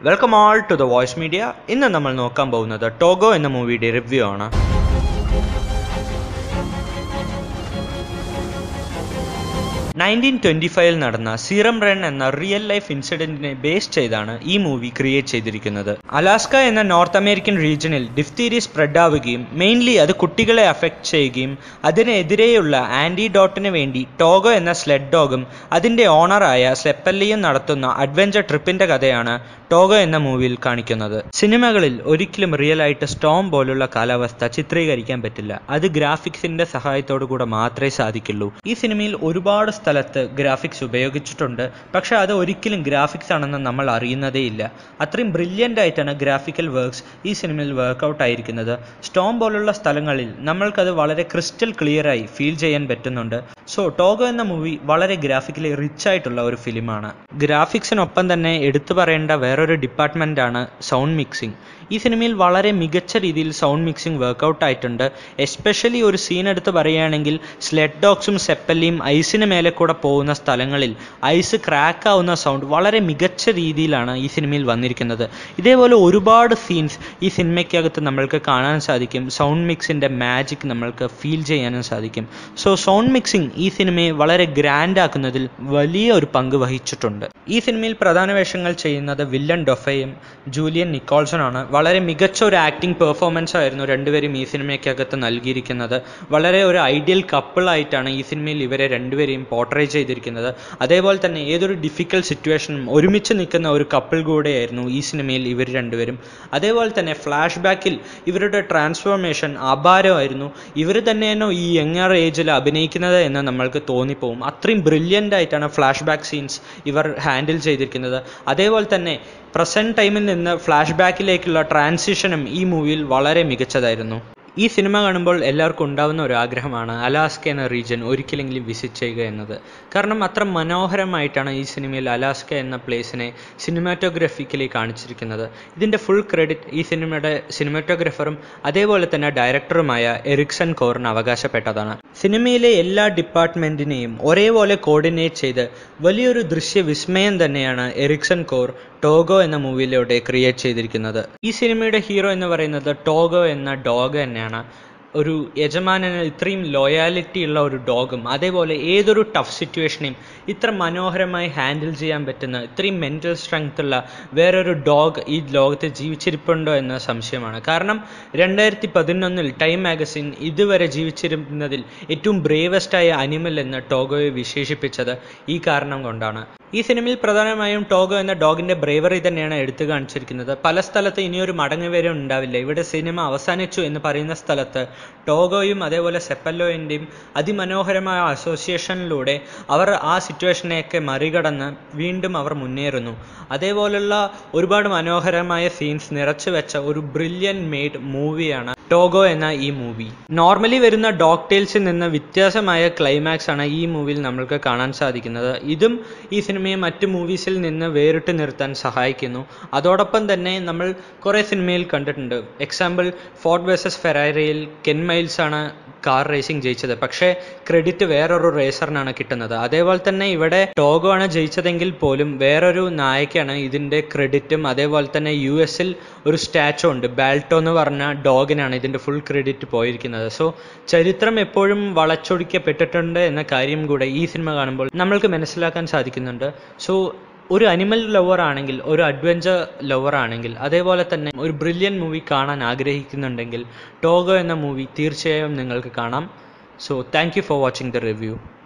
Welcome all to the Voice Media. ഇന്ന് നമ്മൾ നോക്കാൻ പോകുന്നത് ടോഗോ എന്ന മൂവിയുടെ റിവ്യൂ ആണ്. 1925 നടന്ന സീറം റൺ എന്ന റിയൽ ലൈഫ് ഇൻസിഡന്റിനെ ബേസ് ചെയ്താണ് ഈ മൂവി ക്രിയേറ്റ് ചെയ്തിരിക്കുന്നത്. അലാസ്ക എന്ന നോർത്ത് അമേരിക്കൻ റീജിയനിൽ ഡിഫ്തീരിയ സ്പ്രെഡ് ആവുകയും മെയിൻലി അത് കുട്ടികളെ അഫക്റ്റ് ചെയ്യുകയും അതിനെതിരെയുള്ള ആന്റിഡോട്ടിന് വേണ്ടി ടോഗോ എന്ന സ്ലെഡ് ഡോഗും അതിന്റെ ഓണറായ സെപ്പല്ലിയും നടത്തുന്ന അഡ്വഞ്ചർ ട്രിപ്പിന്റെ കഥയാണ് ടോഗോ എന്ന മൂവിയിൽ കാണിക്കുന്നത്. സിനിമകളിൽ ഒരിക്കലും റിയൽ ആയിട്ട് സ്റ്റോം പോലുള്ള കാലാവസ്ഥ ചിത്രീകരിക്കാൻ പറ്റില്ല. അത് ഗ്രാഫിക്സിന്റെ സഹായത്തോടു കൂടെ മാത്രമേ സാധിക്കുള്ളൂ. ഈ സിനിമയിൽ ഒരുപാട് സ്ഥലത്ത് ഗ്രാഫിക്സ് ഉപയോഗിച്ചിട്ടുണ്ട്. പക്ഷെ അത് ഒരിക്കലും ഗ്രാഫിക്സ് ആണെന്ന് നമ്മൾ അറിയുന്നതേ ഇല്ല. അത്രയും ബ്രില്യൻ്റ് ആയിട്ടാണ് ഗ്രാഫിക്കൽ വർക്ക്സ് ഈ സിനിമയിൽ വർക്കൗട്ട് ആയിരിക്കുന്നത്. സ്റ്റോം പോലുള്ള സ്ഥലങ്ങളിൽ നമ്മൾക്കത് വളരെ ക്രിസ്റ്റൽ ക്ലിയർ ആയി ഫീൽ ചെയ്യാൻ പറ്റുന്നുണ്ട്. സോ ടോഗോ എന്ന മൂവി വളരെ ഗ്രാഫിക്കലി റിച്ച് ആയിട്ടുള്ള ഒരു ഫിലിമാണ്. ഗ്രാഫിക്സിനൊപ്പം തന്നെ എടുത്തു പറയേണ്ട വേറൊരു ഡിപ്പാർട്ട്മെൻ്റാണ് സൗണ്ട് മിക്സിംഗ്. ഈ സിനിമയിൽ വളരെ മികച്ച രീതിയിൽ സൗണ്ട് മിക്സിംഗ് വർക്കൗട്ട് ആയിട്ടുണ്ട്. എസ്പെഷ്യലി ഒരു സീൻ എടുത്ത് പറയുകയാണെങ്കിൽ സ്ലെഡ് ഡോഗ്സും സെപ്പല്ലിയും ഐസിന് മേലെ കൂടെ പോകുന്ന സ്ഥലങ്ങളിൽ ഐസ് ക്രാക്ക് ആവുന്ന സൗണ്ട് വളരെ മികച്ച രീതിയിലാണ് ഈ സിനിമയിൽ വന്നിരിക്കുന്നത്. ഇതേപോലെ ഒരുപാട് സീൻസ് ഈ സിനിമയ്ക്കകത്ത് നമ്മൾക്ക് കാണാൻ സാധിക്കും. സൗണ്ട് മിക്സിൻ്റെ മാജിക് നമ്മൾക്ക് ഫീൽ ചെയ്യാനും സാധിക്കും. സോ സൗണ്ട് മിക്സിംഗ് ഈ സിനിമയെ വളരെ ഗ്രാൻഡ് ആക്കുന്നതിൽ വലിയ ഒരു പങ്ക് വഹിച്ചിട്ടുണ്ട്. ഈ സിനിമയിൽ പ്രധാന വേഷങ്ങൾ ചെയ്യുന്നത് വില്ലൻ ഡൊഫയും ജൂലിയൻ നിക്കോൾസണാണ്. വളരെ മികച്ച ഒരു ആക്ടിംഗ് പെർഫോമൻസ് ആയിരുന്നു രണ്ടുപേരും ഈ സിനിമയ്ക്കകത്ത് നൽകിയിരിക്കുന്നത്. വളരെ ഒരു ഐഡിയൽ കപ്പിളായിട്ടാണ് ഈ സിനിമയിൽ ഇവരെ രണ്ടുപേരെയും പോർട്രേ ചെയ്തിരിക്കുന്നത്. അതേപോലെ തന്നെ ഏതൊരു ഡിഫിക്കൽട്ട് സിറ്റുവേഷനും ഒരുമിച്ച് നിൽക്കുന്ന ഒരു കപ്പിൾ കൂടെയായിരുന്നു ഈ സിനിമയിൽ ഇവർ രണ്ടുപേരും. അതേപോലെ തന്നെ ഫ്ലാഷ് ബാക്കിൽ ഇവരുടെ ട്രാൻസ്ഫോർമേഷൻ അപാരമായിരുന്നു. ഇവർ തന്നെയാണോ ഈ യങ്ങർ ഏജിൽ അഭിനയിക്കുന്നത് എന്ന് നമ്മൾക്ക് തോന്നിപ്പോവും. അത്രയും ബ്രില്യൻ്റ് ആയിട്ടാണ് ഫ്ലാഷ് ബാക്ക് സീൻസ് ഇവർ ഹാൻഡിൽ ചെയ്തിരിക്കുന്നത്. അതേപോലെ തന്നെ പ്രസൻറ്റ് ടൈമിൽ നിന്ന് ഫ്ലാഷ് ബാക്കിലേക്കുള്ള ട്രാൻസിഷനും ഈ മൂവിയിൽ വളരെ മികച്ചതായിരുന്നു. ഈ സിനിമ കാണുമ്പോൾ എല്ലാവർക്കും ഉണ്ടാകുന്ന ഒരു ആഗ്രഹമാണ് അലാസ്ക എന്ന റീജിയൻ ഒരിക്കലെങ്കിലും വിസിറ്റ് ചെയ്യുക എന്നത്. കാരണം അത്ര മനോഹരമായിട്ടാണ് ഈ സിനിമയിൽ അലാസ്ക എന്ന പ്ലേസിനെ സിനിമാറ്റോഗ്രഫിക്കലി കാണിച്ചിരിക്കുന്നത്. ഇതിൻ്റെ ഫുൾ ക്രെഡിറ്റ് ഈ സിനിമയുടെ സിനിമാറ്റോഗ്രാഫറും അതേപോലെ തന്നെ ഡയറക്ടറുമായ എറിക്സൺ കോറിന് അവകാശപ്പെട്ടതാണ്. സിനിമയിലെ എല്ലാ ഡിപ്പാർട്ട്മെൻറ്റിനെയും ഒരേപോലെ കോർഡിനേറ്റ് ചെയ്ത് വലിയൊരു ദൃശ്യ വിസ്മയം തന്നെയാണ് എറിക്സൺ കോർ ടോഗോ എന്ന മൂവിയിലൂടെ ക്രിയേറ്റ് ചെയ്തിരിക്കുന്നത്. ഈ സിനിമയുടെ ഹീറോ എന്ന് പറയുന്നത് ടോഗോ എന്ന ഡോഗ് തന്നെയാണ്. ഒരു യജമാനന് ഇത്രയും ലോയാലിറ്റി ഉള്ള ഒരു ഡോഗും അതേപോലെ ഏതൊരു ടഫ് സിറ്റുവേഷനെയും ഇത്ര മനോഹരമായി ഹാൻഡിൽ ചെയ്യാൻ പറ്റുന്ന ഇത്രയും മെൻ്റൽ സ്ട്രെങ്ത് ഉള്ള വേറൊരു ഡോഗ് ഈ ലോകത്ത് ജീവിച്ചിരിപ്പുണ്ടോ എന്ന സംശയമാണ്. കാരണം 2011 ടൈം മാഗസിൻ ഇതുവരെ ജീവിച്ചിരുന്നതിൽ ഏറ്റവും ബ്രേവസ്റ്റായ അനിമൽ എന്ന് ടോഗോയെ വിശേഷിപ്പിച്ചത് ഈ കാരണം കൊണ്ടാണ്. ഈ സിനിമയിൽ പ്രധാനമായും ടോഗോ എന്ന ഡോഗിൻ്റെ ബ്രേവറി തന്നെയാണ് എടുത്തു കാണിച്ചിരിക്കുന്നത്. പല സ്ഥലത്ത് ഇനിയൊരു മടങ്ങുവരവ് ഉണ്ടാവില്ല. ഇവിടെ സിനിമ അവസാനിച്ചു എന്ന് പറയുന്ന സ്ഥലത്ത് ടോഗോയും അതേപോലെ സെപ്പല്ലോയിൻ്റെയും അതിമനോഹരമായ അസോസിയേഷനിലൂടെ അവർ ആ സിറ്റുവേഷനെയൊക്കെ മറികടന്ന് വീണ്ടും അവർ മുന്നേറുന്നു. അതേപോലുള്ള ഒരുപാട് മനോഹരമായ സീൻസ് നിറച്ചു വെച്ച ഒരു ബ്രില്യൻ മെയ്ഡ് മൂവിയാണ് ടോഗോ എന്ന ഈ മൂവി. നോർമലി വരുന്ന ഡോഗ് ടെയിൽസിൽ നിന്ന് വ്യത്യാസമായ ക്ലൈമാക്സ് ആണ് ഈ മൂവിയിൽ നമ്മൾക്ക് കാണാൻ സാധിക്കുന്നത്. ഇതും ഈ സിനിമയെ മറ്റ് മൂവീസിൽ നിന്ന് വേറിട്ട് നിർത്താൻ സഹായിക്കുന്നു. അതോടൊപ്പം തന്നെ നമ്മൾ കുറേ സിനിമയിൽ കണ്ടിട്ടുണ്ട്. എക്സാമ്പിൾ ഫോർഡ് വേഴ്സസ് ഫെറാരിയിൽ കെൻ മൈൽസ് ആണ് കാർ റേസിംഗ് ജയിച്ചത്. പക്ഷേ ക്രെഡിറ്റ് വേറൊരു റേസറിനാണ് കിട്ടുന്നത്. അതേപോലെ തന്നെ ഇവിടെ ടോഗോ ആണ് ജയിച്ചതെങ്കിൽ പോലും വേറൊരു നായക്കാണ് ഇതിൻ്റെ ക്രെഡിറ്റും. അതേപോലെ തന്നെ US ഒരു സ്റ്റാച്ചു ഉണ്ട്, ബാൽട്ടോ എന്ന് പറഞ്ഞ ഡോഗിനാണ് ഇതിൻ്റെ ഫുൾ ക്രെഡിറ്റ് പോയിരിക്കുന്നത്. സോ ചരിത്രം എപ്പോഴും വളച്ചൊടിക്കപ്പെട്ടിട്ടുണ്ട് എന്ന കാര്യം കൂടെ ഈ സിനിമ കാണുമ്പോൾ നമ്മൾക്ക് മനസ്സിലാക്കാൻ സാധിക്കുന്നുണ്ട്. സോ ഒരു അനിമൽ ലവർ ആണെങ്കിൽ, ഒരു അഡ്വഞ്ചർ ലവർ ആണെങ്കിൽ, അതേപോലെ തന്നെ ഒരു ബ്രില്യൻ മൂവി കാണാൻ ആഗ്രഹിക്കുന്നുണ്ടെങ്കിൽ ടോഗോ എന്ന മൂവി തീർച്ചയായും നിങ്ങൾക്ക് കാണാം. So thank you for watching the review.